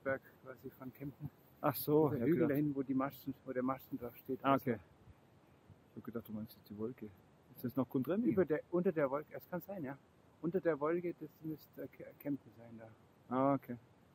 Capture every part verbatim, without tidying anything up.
Berg quasi von Kempten. Ach so, Der ja, Hügel klar. dahin, wo, die Masten, wo der Masten drauf steht. Ah, okay. Ich habe gedacht, du meinst jetzt die Wolke. Ist das noch Kundremming? Über der, unter der Wolke, es kann sein, ja. Unter der Wolke, das müsste Kempten sein da. Ah, okay.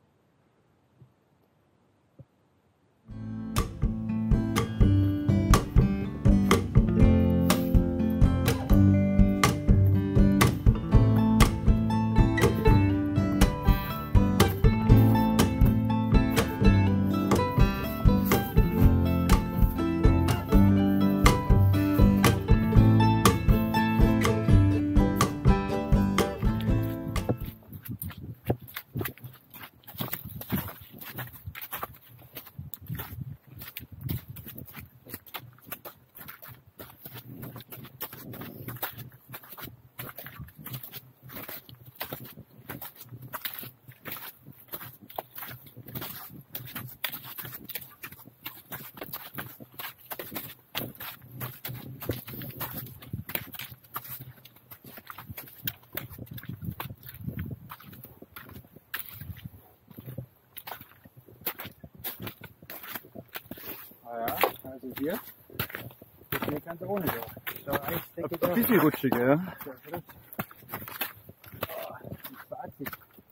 Ah ja, also hier. Das ist ganz ohne so. So Eisdecke da. Ein bisschen rutschiger, ja. So, oder? Oh, ein Fazit.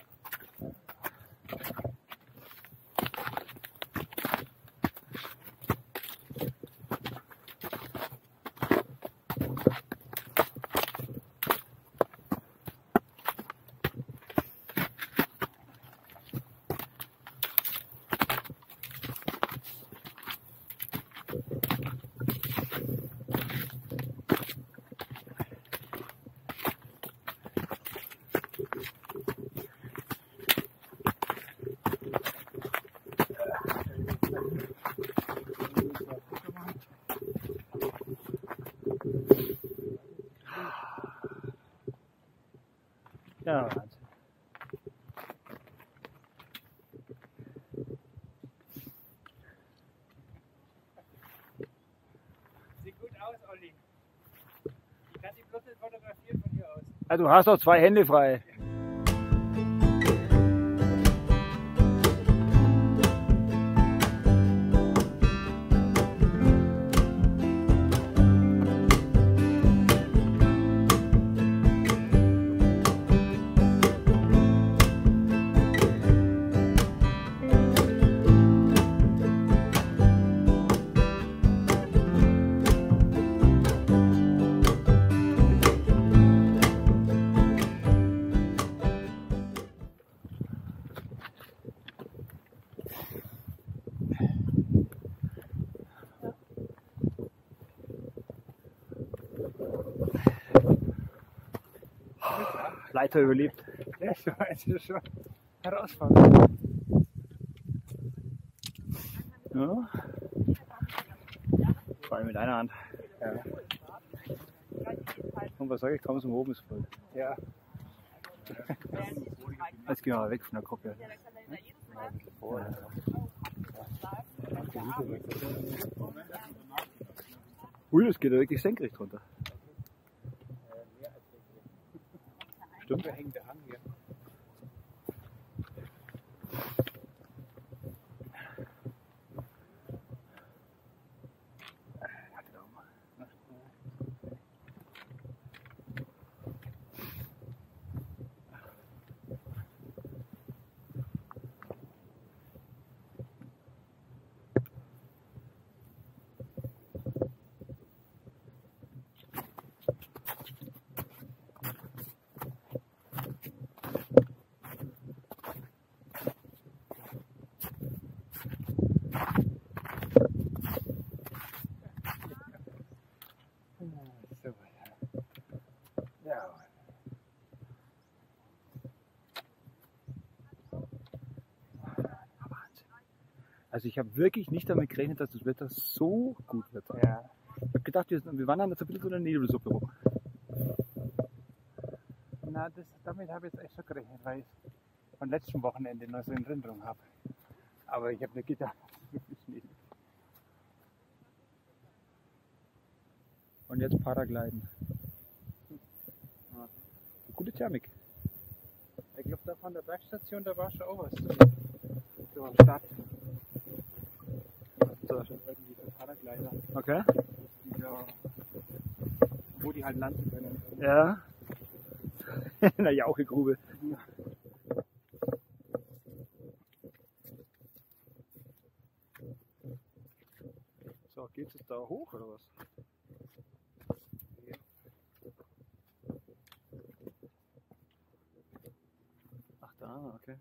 Ja, Wahnsinn. Sieht gut aus, Olli. Ich kann die bloß nicht fotografieren von hier aus. Ah, du hast doch zwei Hände frei. Leiter überlebt. Ja, ich weiß, das ist schon herausfordernd. Ja. Vor allem mit einer Hand. Ja. Und was sage ich, kaum zum oben ist voll. Ja. Jetzt gehen wir mal weg von der Gruppe. Ui, das geht ja wirklich senkrecht runter. Stimmt. Da hängt der Hang hier. Also ich habe wirklich nicht damit gerechnet, dass das Wetter so gut wird. Ja. Ich habe gedacht, wir, wir wandern jetzt ein bisschen so eine Nebelsuppe rum. Na, das, damit habe ich jetzt echt schon gerechnet, weil ich von letzten Wochenende noch so in Erinnerung habe. Aber ich habe nicht gedacht, dass es wirklich Schnee. Und jetzt Paragliden. Ja. Gute Thermik. Ich glaube, da von der Bergstation, da war schon auch was. so am Start. So. Irgendwie so Paraglider, Okay. die da, wo die halt landen können. Ja. In der Jauchegrube. So, geht's jetzt da hoch oder was? Ja. Ach da, okay.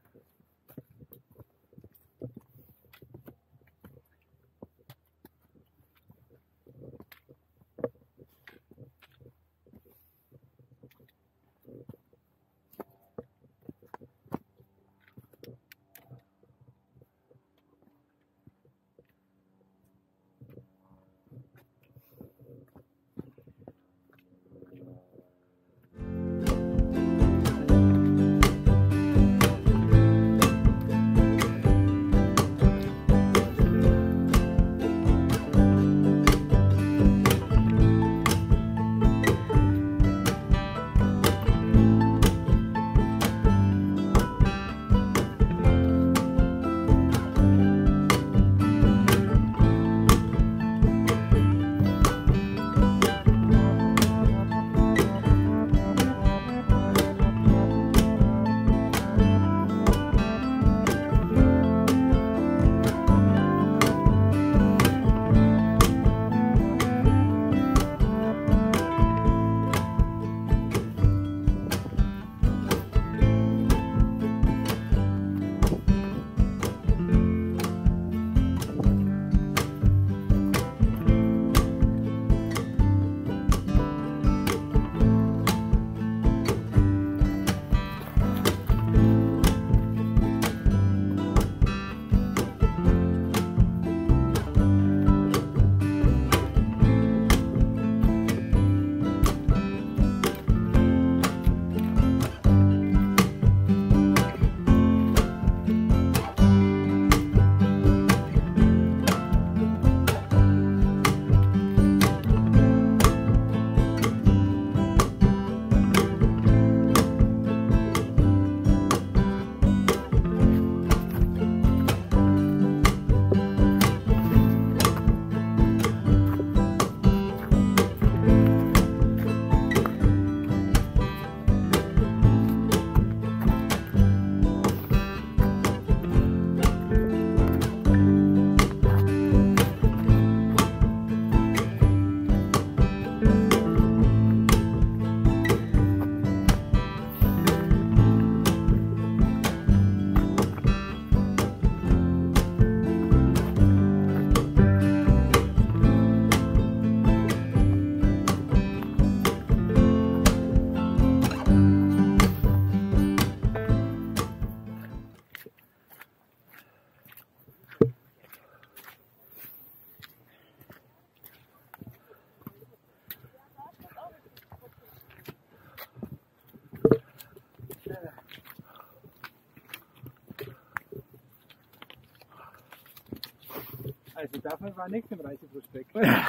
Also davon war nichts im Reiseprospekt.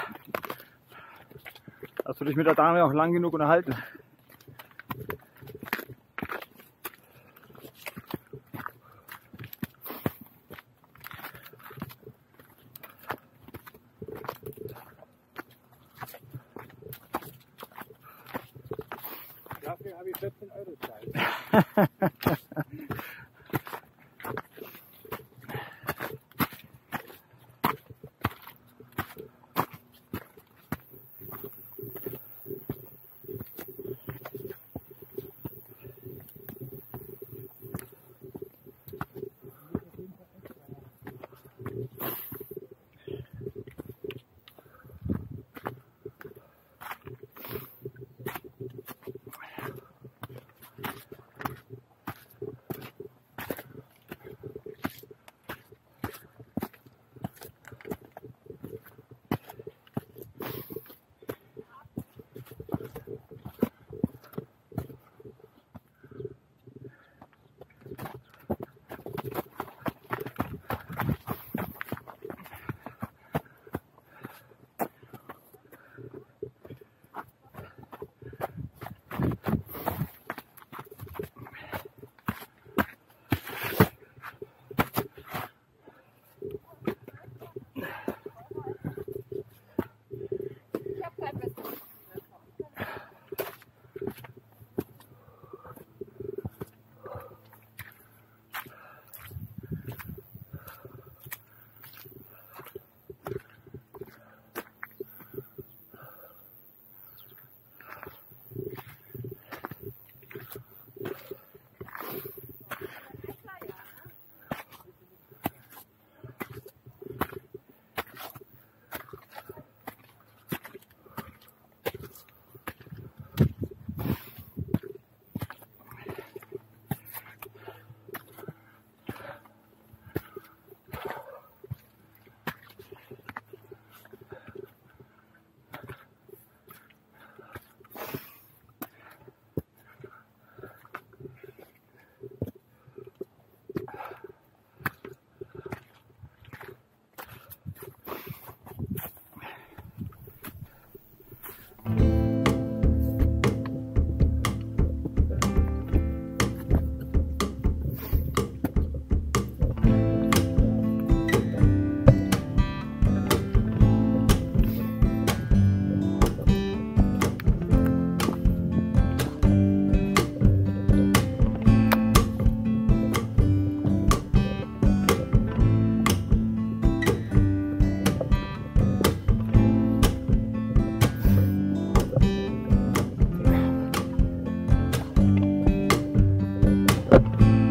Hast du dich mit der Dame auch lang genug unterhalten? Dafür habe ich vierzehn Euro gezahlt. Tschüss.